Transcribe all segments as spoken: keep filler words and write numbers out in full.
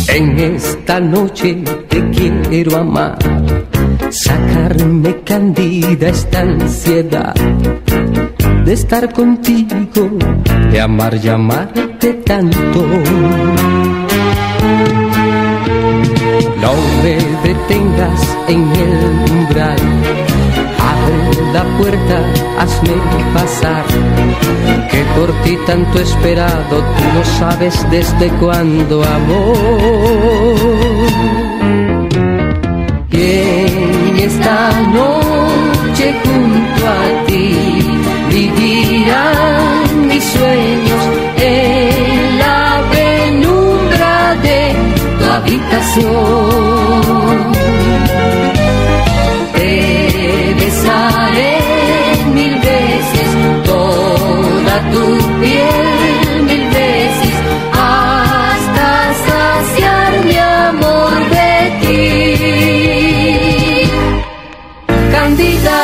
En esta noche te quiero amar, sacarme candida esta ansiedad de estar contigo, de amar y amarte tanto. No me detengas en el umbral, abre la puerta, hazme pasar, que por ti tanto esperado, tú no sabes desde cuándo, amor. Y en esta noche junto a ti vivirán mis sueños en la penumbra de tu habitación. Te besaré mil veces toda tu piel, mil veces hasta saciar mi amor de ti, Cándida.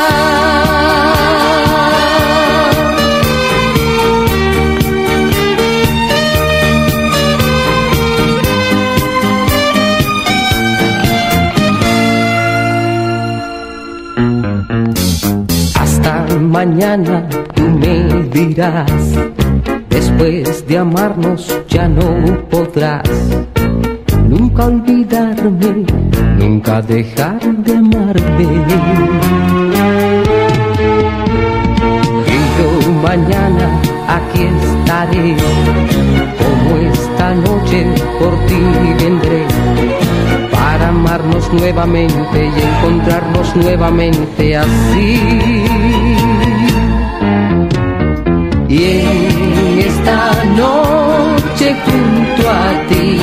Mañana tú me dirás, después de amarnos ya no podrás nunca olvidarme, nunca dejar de amarme. Y yo mañana aquí estaré, como esta noche por ti vendré, para amarnos nuevamente y encontrarnos nuevamente así. Y en esta noche junto a ti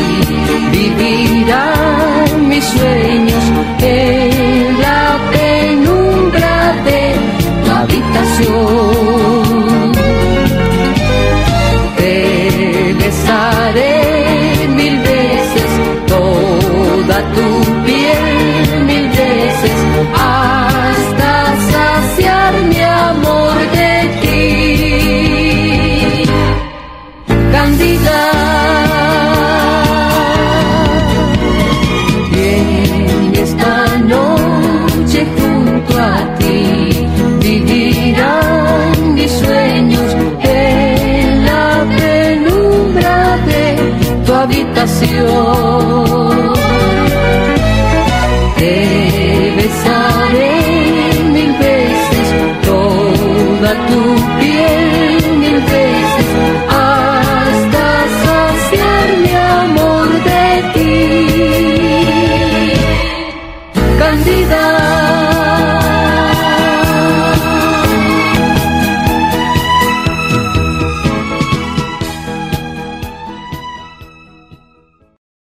vivirán mis sueños en la penumbra de tu habitación. Te besaré mil veces toda tu piel, mil veces hasta saciar mi amor de ti, Cándida. Y en esta noche junto a ti vivirán mis sueños en la penumbra de tu habitación. Te besaré